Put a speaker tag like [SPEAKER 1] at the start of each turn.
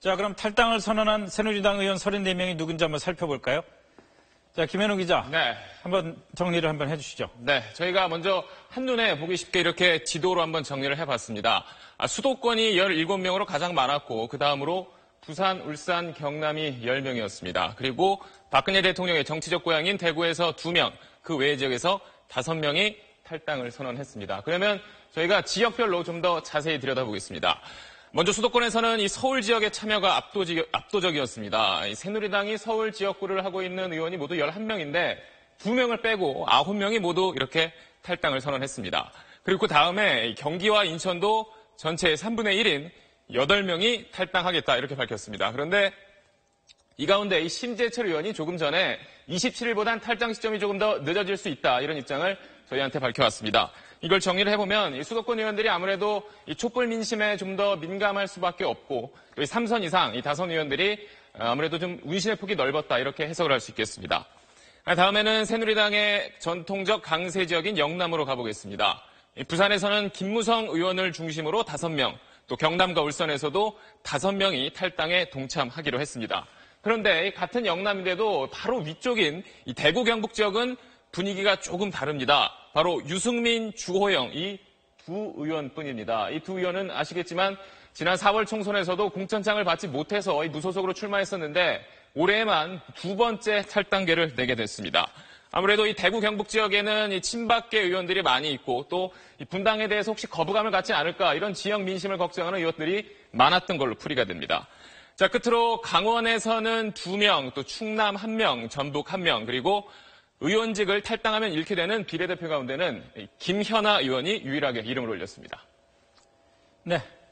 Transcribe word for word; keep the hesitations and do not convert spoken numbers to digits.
[SPEAKER 1] 자, 그럼 탈당을 선언한 새누리당 의원 서른네 명이 누군지 한번 살펴볼까요? 자, 김현우 기자.
[SPEAKER 2] 네.
[SPEAKER 1] 한번 정리를 한번 해주시죠.
[SPEAKER 2] 네. 저희가 먼저 한눈에 보기 쉽게 이렇게 지도로 한번 정리를 해봤습니다. 아, 수도권이 열일곱 명으로 가장 많았고, 그 다음으로 부산, 울산, 경남이 열 명이었습니다. 그리고 박근혜 대통령의 정치적 고향인 대구에서 두 명, 그 외의 지역에서 다섯 명이 탈당을 선언했습니다. 그러면 저희가 지역별로 좀 더 자세히 들여다보겠습니다. 먼저 수도권에서는 이 서울 지역의 참여가 압도적, 압도적이었습니다. 이 새누리당이 서울 지역구를 하고 있는 의원이 모두 열한 명인데 두 명을 빼고 아홉 명이 모두 이렇게 탈당을 선언했습니다. 그리고 그 다음에 경기와 인천도 전체의 삼분의 일인 여덟 명이 탈당하겠다 이렇게 밝혔습니다. 그런데 이 가운데 이 심재철 의원이 조금 전에 이십칠 일보단 탈당 시점이 조금 더 늦어질 수 있다 이런 입장을 저희한테 밝혀왔습니다. 이걸 정리를 해보면 이 수도권 의원들이 아무래도 이 촛불 민심에 좀 더 민감할 수밖에 없고 이 삼선 이상 이 다선 의원들이 아무래도 좀 운신의 폭이 넓었다 이렇게 해석을 할 수 있겠습니다. 다음에는 새누리당의 전통적 강세 지역인 영남으로 가보겠습니다. 부산에서는 김무성 의원을 중심으로 다섯 명, 또 경남과 울산에서도 다섯 명이 탈당에 동참하기로 했습니다. 그런데 같은 영남인데도 바로 위쪽인 이 대구 경북 지역은 분위기가 조금 다릅니다. 바로 유승민, 주호영 이 두 의원뿐입니다. 이 두 의원은 아시겠지만 지난 사월 총선에서도 공천장을 받지 못해서 무소속으로 출마했었는데 올해에만 두 번째 탈당계를 내게 됐습니다. 아무래도 이 대구 경북 지역에는 이 친박계 의원들이 많이 있고 또 이 분당에 대해서 혹시 거부감을 갖지 않을까 이런 지역 민심을 걱정하는 의원들이 많았던 걸로 풀이가 됩니다. 자, 끝으로 강원에서는 두 명, 또 충남 한 명, 전북 한 명, 그리고 의원직을 탈당하면 잃게 되는 비례대표 가운데는 김현아 의원이 유일하게 이름을 올렸습니다.
[SPEAKER 1] 네.